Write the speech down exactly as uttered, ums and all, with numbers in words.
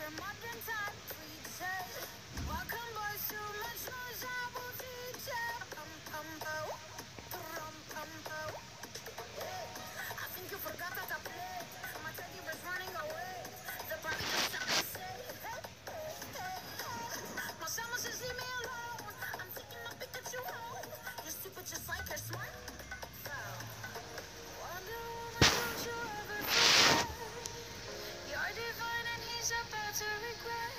modern time preachers. Welcome boys, too much noise, I will teach ya. Pum pum po, pum pum po. I think you forgot that I played. My teddy was running away. The party was starting to say, hey, hey, hey, hey. My summer says leave me alone. I'm taking my Pikachu home. You're stupid just like you're smart. So, Wonder Woman, don't you ever forget. You're divine and he's about to regret.